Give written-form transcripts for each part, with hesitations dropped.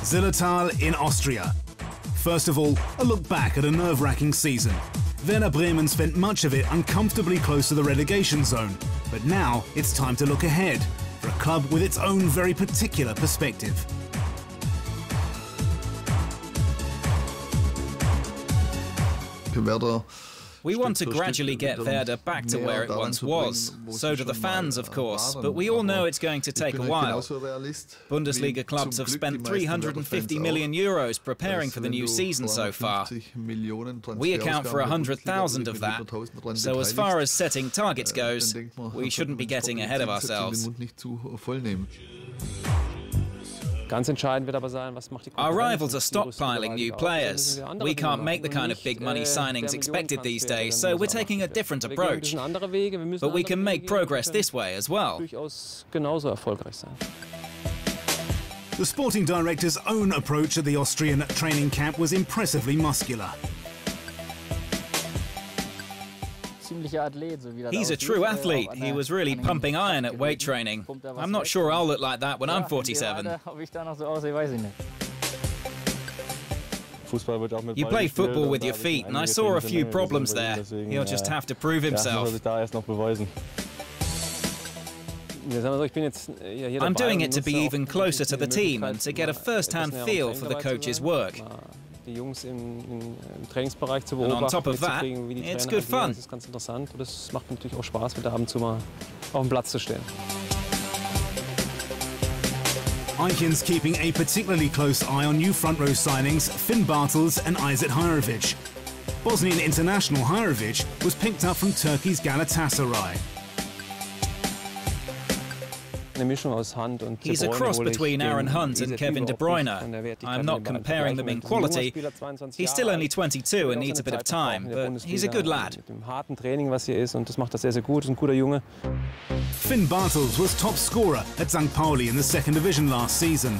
Zillertal in Austria. First of all, a look back at a nerve-wracking season. Werder Bremen spent much of it uncomfortably close to the relegation zone, but now it's time to look ahead for a club with its own very particular perspective. We want to gradually get Werder back to where it once was. So do the fans, of course, but we all know it's going to take a while. Bundesliga clubs have spent 350 million euros preparing for the new season so far. We account for 100,000 of that, so as far as setting targets goes, we shouldn't be getting ahead of ourselves. Our rivals are stockpiling new players. We can't make the kind of big money signings expected these days, so we're taking a different approach. But we can make progress this way as well. The sporting director's own approach at the Austrian training camp was impressively muscular. He's a true athlete. He was really pumping iron at weight training. I'm not sure I'll look like that when I'm 47. You play football with your feet, and I saw a few problems there. He'll just have to prove himself. I'm doing it to be even closer to the team and to get a first-hand feel for the coach's work. And on top of that, it's good fun. Eichen's keeping a particularly close eye on new front row signings Finn Bartels and Isaac Hajrovic. Bosnian international Hajrovic was picked up from Turkey's Galatasaray. He's a cross between Aaron Hunt and Kevin De Bruyne. I'm not comparing them in quality. He's still only 22 and needs a bit of time, but he's a good lad. Finn Bartels was top scorer at St. Pauli in the second division last season.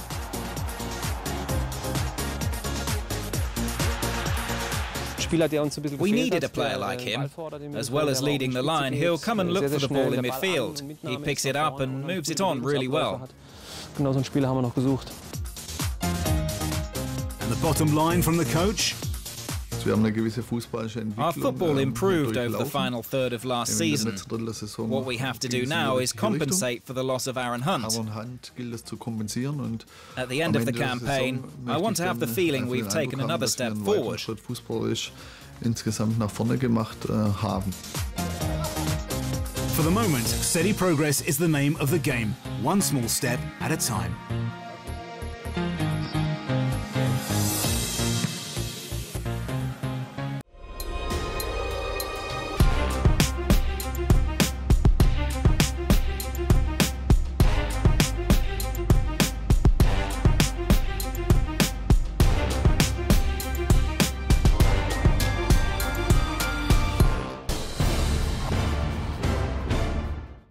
We needed a player like him. As well as leading the line, he'll come and look for the ball in midfield. He picks it up and moves it on really well. And the bottom line from the coach? Our football improved over the final third of last season. What we have to do now is compensate for the loss of Aaron Hunt. At the end of the campaign, I want to have the feeling we've taken another step forward. For the moment, steady progress is the name of the game, one small step at a time.